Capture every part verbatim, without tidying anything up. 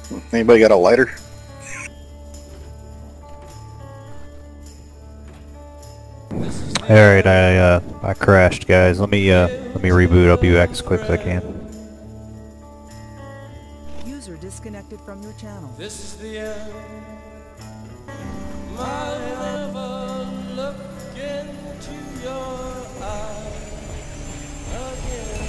Anybody got a lighter? Alright, I uh I crashed, guys. Let me uh let me reboot. I'll be back as quick as I can. User disconnected from your channel. This is the end. My lover, look into your eyes again.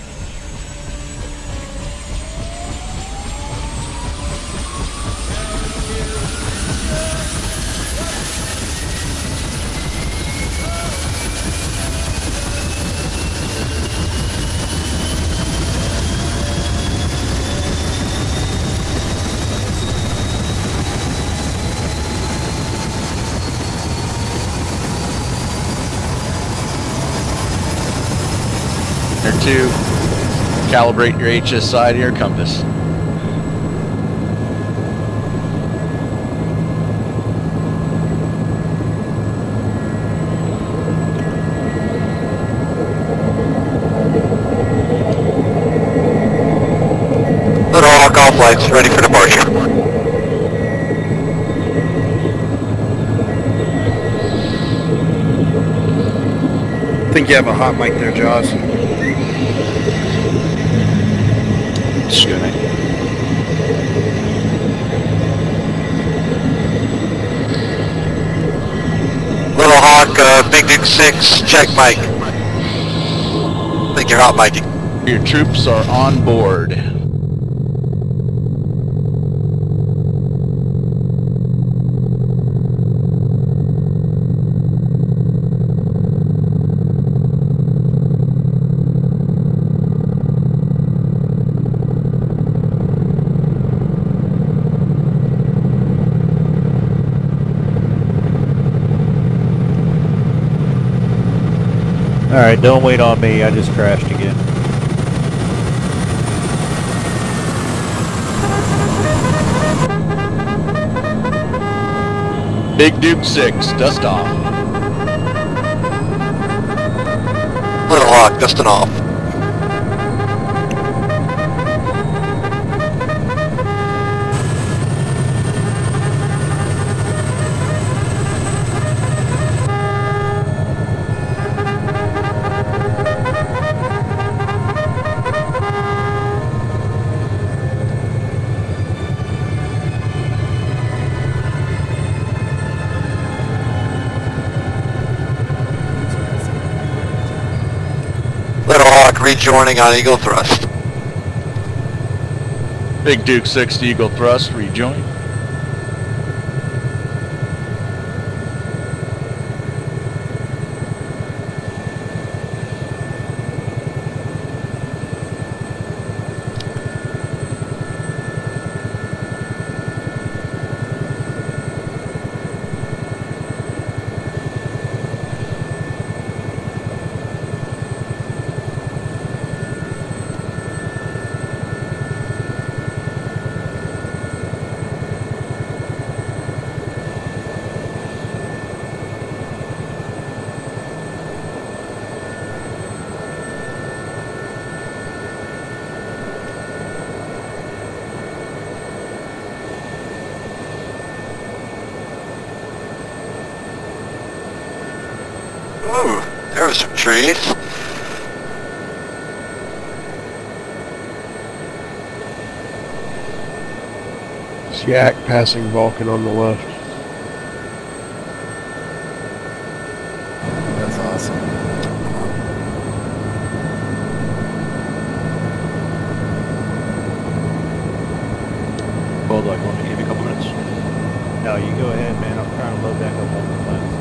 Number two, calibrate your H S I to your compass. Little Hawk, all flights ready for departure. I think you have a hot mic there, Jaws. Excuse me. Little Hawk, uh, Big Duke six, check mic. Think you're hot micing. Your troops are on board. Alright, don't wait on me. I just crashed again. Big Duke six, dust off. Little Hawk, dusting off. Little Hawk rejoining on Eagle Thrust. Big Duke six to Eagle Thrust, rejoin. Ooh, there were some trees. Yak passing Vulcan on the left. That's awesome. Bulldog, want me to give you a couple minutes? No, you go ahead, man. I'm trying to load back up on the flights.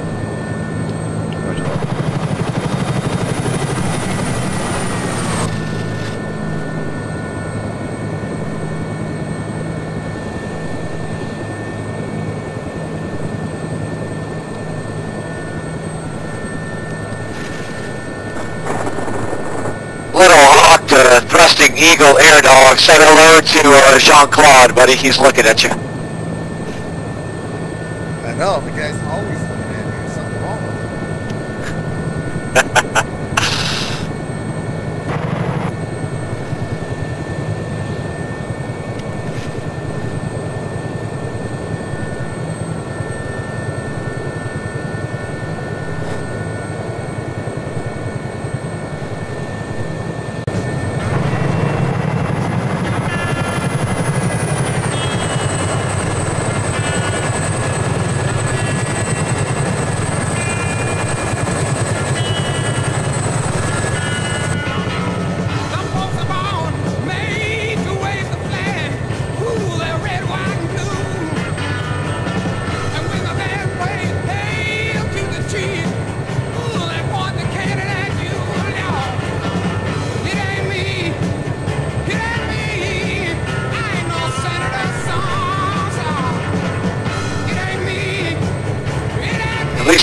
Little Hawk, uh, thrusting Eagle Air Dog, said hello to uh, Jean-Claude, buddy. He's looking at you. I know, the guy's always looking at me. There's something wrong with him.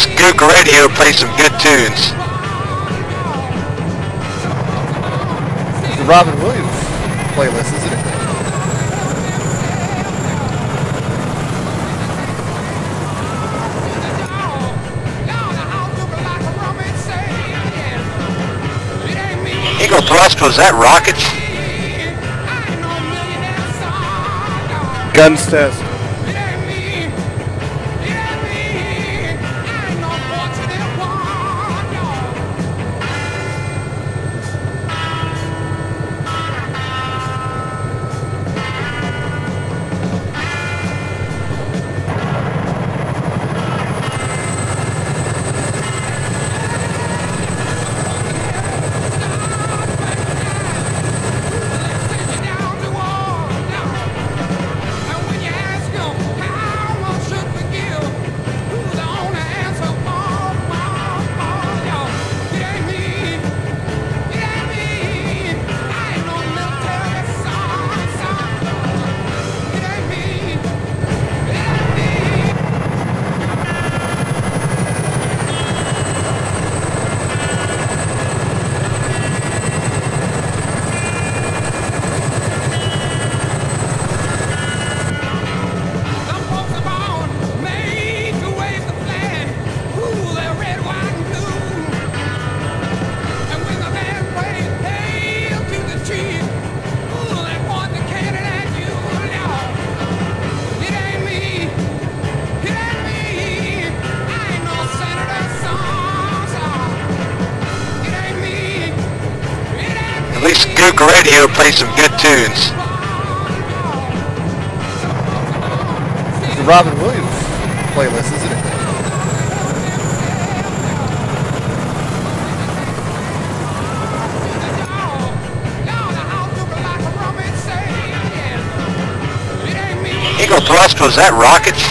least Gook Radio plays some good tunes. It's the Robin Williams playlist, isn't it? Eagle thrust, was that rockets? Guns test. At least Gook Radio plays some good tunes. It's the Robin Williams playlist, isn't it? Eagle thrust, was that rockets?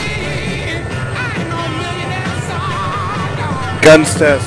Guns test.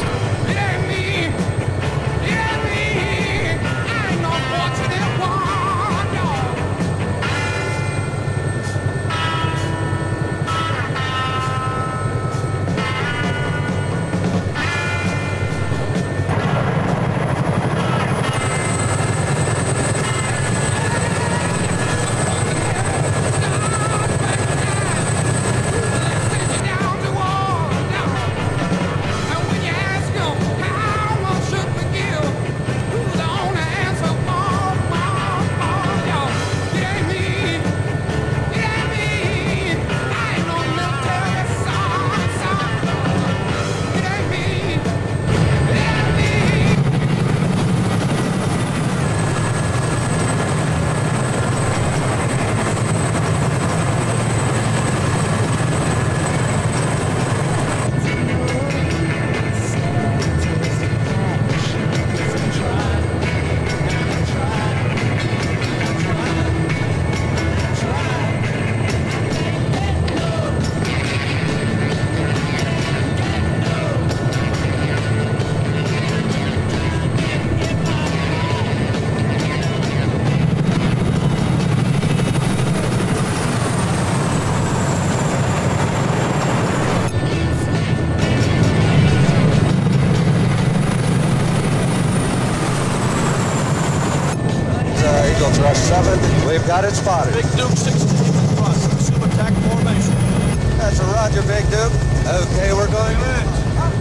Thrust seven, we've got it spotted. Big Duke sixteen across, assume attack formation. That's a roger, Big Duke. Okay, we're going in.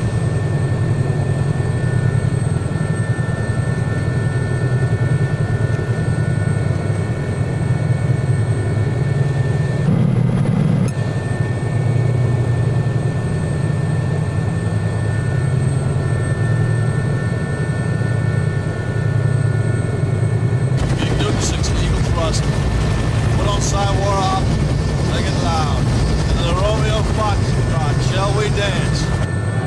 Put on Sidewar off, make it loud. And the Romeo Fox, shall we dance?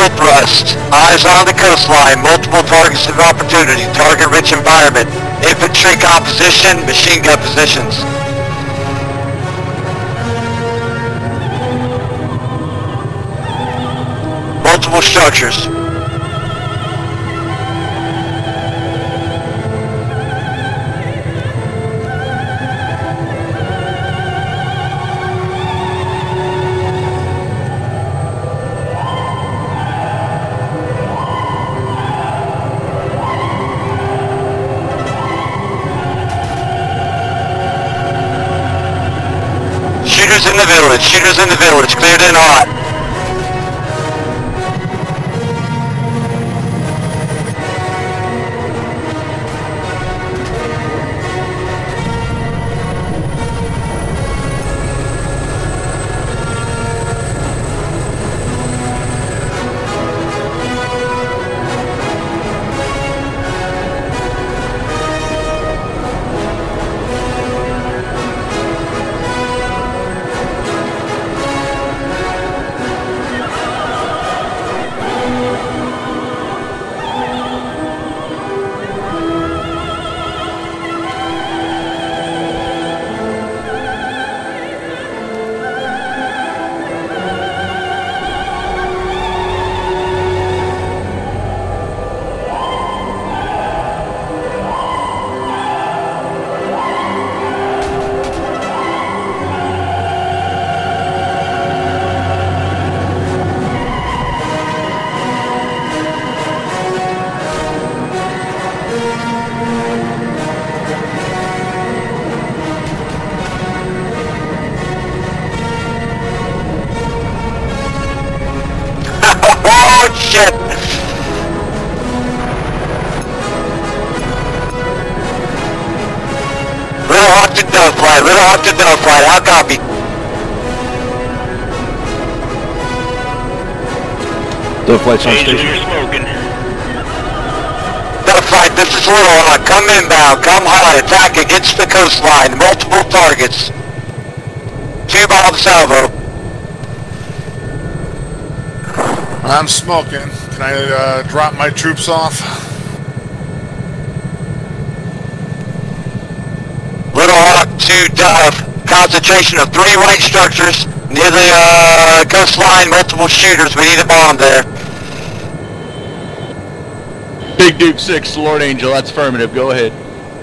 Eagle thrust. Eyes on the coastline. Multiple targets of opportunity. Target-rich environment. Infantry composition. Machine gun positions. Multiple structures. Shooters in the village. Shooters in the village. Cleared and hot. Oh shit! Little Hawk to Dovefly, Little Hawk to Dovefly, how copy? Doveflight's on station. Dovefly, this is Little Hawk, come inbound, come hot, attack against the coastline, multiple targets. Two bomb salvo. I'm smoking. Can I uh, drop my troops off? Little Hawk to Dove. Concentration of three white structures near the uh, coastline. Multiple shooters. We need a bomb there. Big Duke six, Lord Angel. That's affirmative. Go ahead.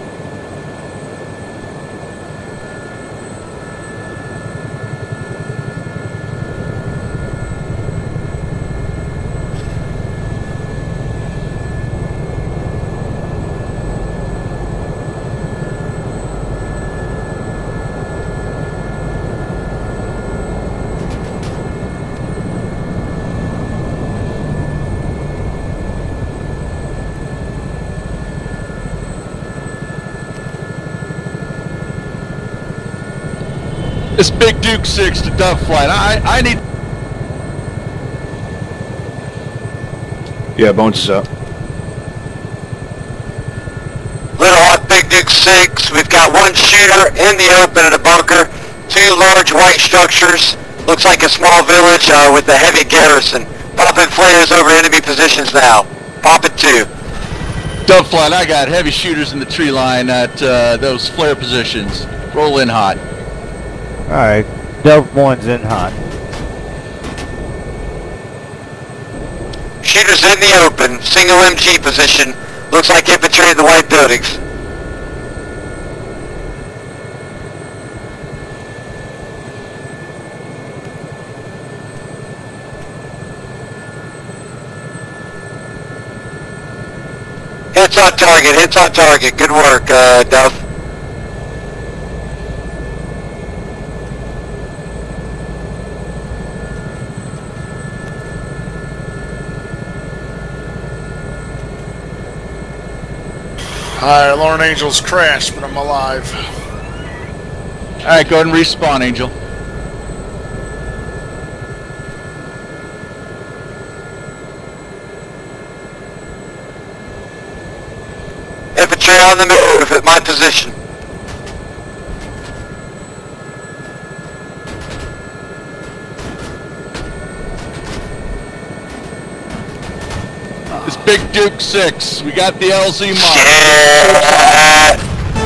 It's Big Duke six to Dove Flight. I I need. Yeah, Bones is up. Little Hawk, Big Duke six. We've got one shooter in the open at a bunker. Two large white structures. Looks like a small village uh, with a heavy garrison. Popping flares over enemy positions now. Pop it two. Dove Flight, I got heavy shooters in the tree line at uh, those flare positions. Roll in hot. Alright, Dove one's in hot. Shooters in the open, single M G position. Looks like infantry in the white buildings. Hits on target, hits on target. Good work, uh, Dove. Alright, Lord Angel's crashed, but I'm alive. Alright, go ahead and respawn, Angel. Infantry on the move at my position. Big Duke six. We got the L Z mark. Shit.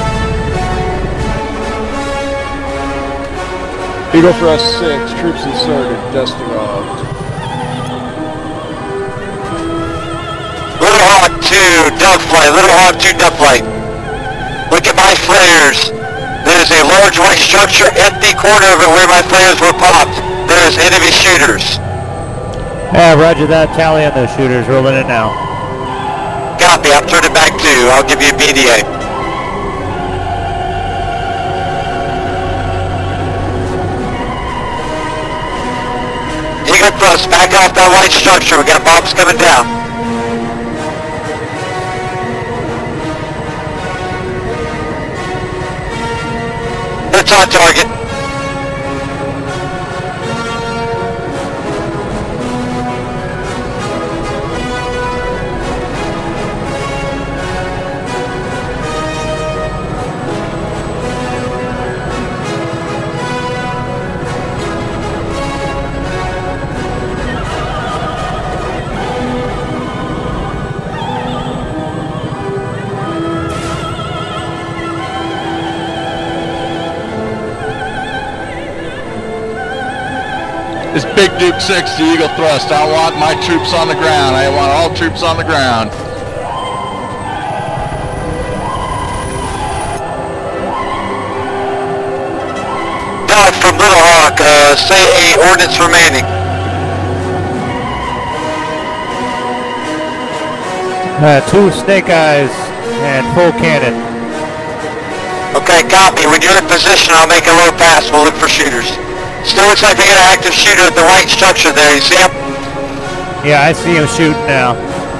Eagle Thrust six, troops inserted, dusting off. Little Hawk two, dogfight. Little Hawk two, dogfight. Look at my flares. There is a large white structure at the corner of it where my flares were popped. There is enemy shooters. Yeah, roger that. Tally on those shooters. Rolling in now. Copy, I'm turning back too. I'll give you a B D A. Eagle Thrust, back off that white structure. We got bombs coming down. It's on target. It's Big Duke six, the Eagle Thrust. I want my troops on the ground. I want all troops on the ground. Dog from Little Hawk, uh, say a ordnance remaining. Uh, two Snake Eyes and full cannon. Okay, copy. When you're in position, I'll make a low pass. We'll look for shooters. Still looks like they got an active shooter at the white structure there. You see him? Yeah, I see him shooting now.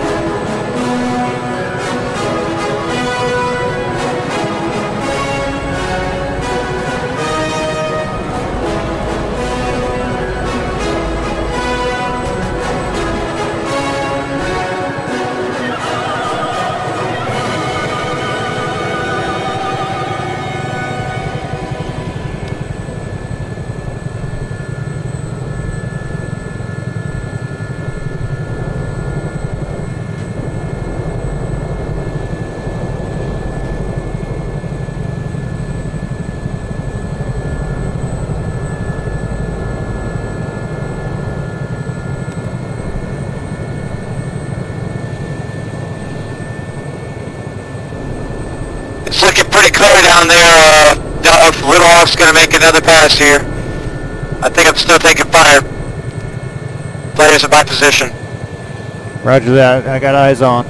It's looking pretty clear down there. Uh, Little Hawk's going to make another pass here. I think I'm still taking fire. Players in my position. Roger that. I got eyes on.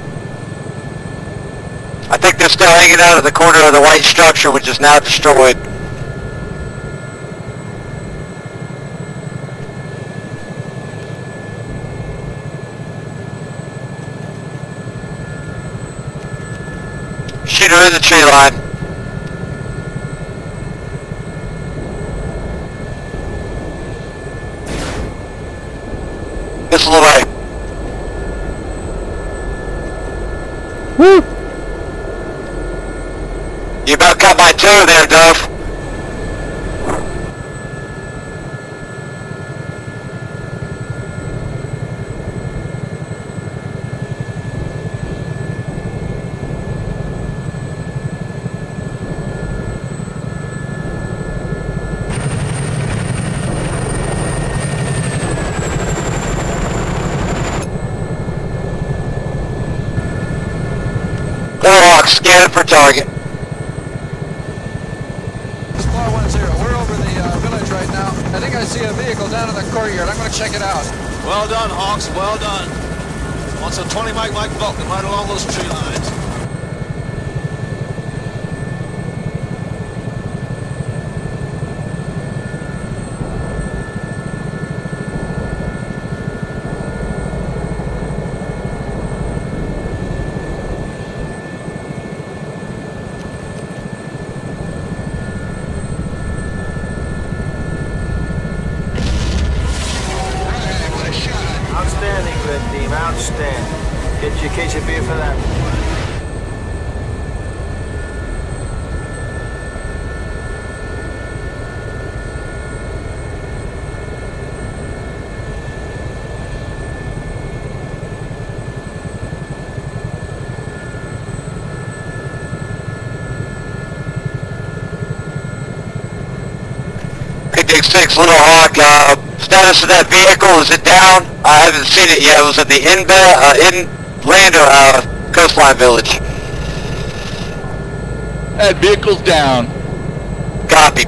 I think they're still hanging out of the corner of the white structure, which is now destroyed. Shooter in the tree line. Missile away. Woo! You about got my toe there, Dove. Little Hawk, scan it for target. Squad one zero, we're over the uh, village right now. I think I see a vehicle down in the courtyard. I'm going to check it out. Well done, Hawks, well done. Wants a twenty Mike Mike Vulcan right along those tree lines. Outstanding, red team, outstanding. Get you a case of beer for that. Big Dig six, Little Hawk. Uh, status of that vehicle, is it down? I haven't seen it yet. It was at the inland, uh, inland uh, coastline village. That vehicle's down. Copy.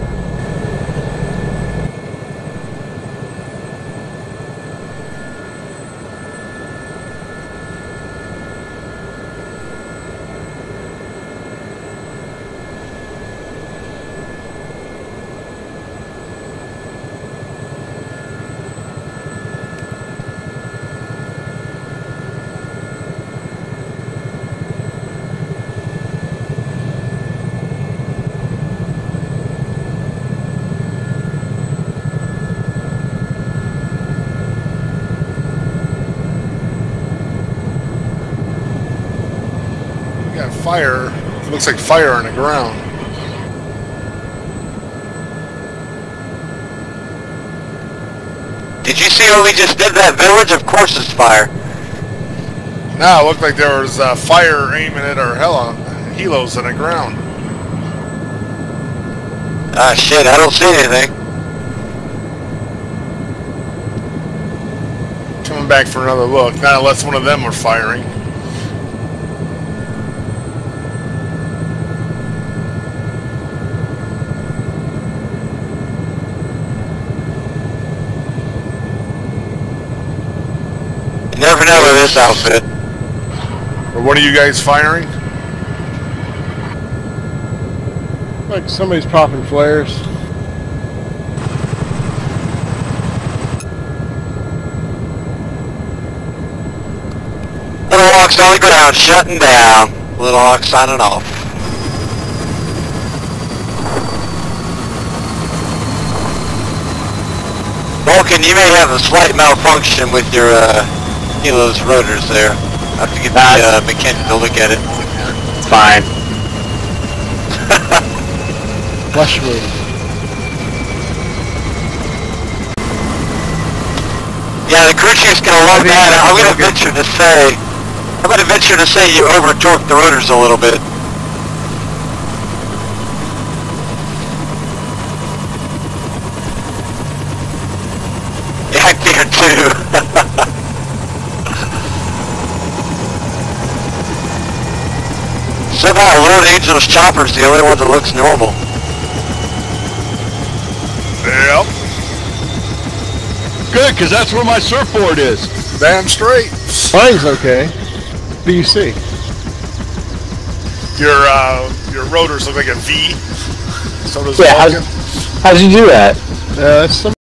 Got fire. It looks like fire on the ground. Did you see what we just did that village? Of course it's fire. Now it looked like there was uh, fire aiming at our helo helos on the ground. Ah shit, I don't see anything. Coming back for another look. Not unless one of them were firing. You never know with this outfit. Or what are you guys firing? Like somebody's popping flares. Little Hawk's on the ground, shutting down. Little Hawk signing off. Vulcan, you may have a slight malfunction with your uh, helo's rotors there. I have to get the uh, mechanic to look at it. It's fine. Flush move. Yeah, the crew chief's gonna love that. I'm gonna venture to say, I'm gonna venture to say you over torqued the rotors a little bit. Yeah, I did too. Somehow Lord Angel's chopper's the only one that looks normal. Yep. Good, because that's where my surfboard is. Damn straight. Mine's okay. What do you see? Your uh, your rotors look like a V. So does Yeah, Vulcan. how's, how'd you do that? Uh, that's some